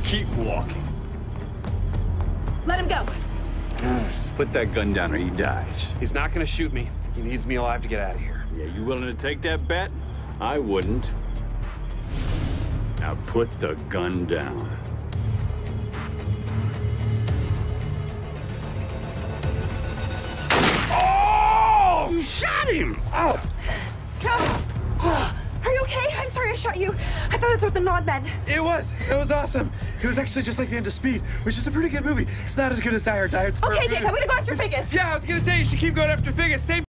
Keep walking. Let him go. Put that gun down or he dies. He's not gonna shoot me. He needs me alive to get out of here. Yeah, you willing to take that bet? I wouldn't. Now put the gun down. Oh! You shot him! Oh! Are you okay? I'm sorry I shot you. I thought that's what the nod meant. It was awesome. It was actually just like the end of Speed, which is a pretty good movie. It's not as good as Die Hard. Die Hard's Okay, perfect. Jake, I'm gonna go after Figgis. Yeah, I was gonna say you should keep going after Figgis. Same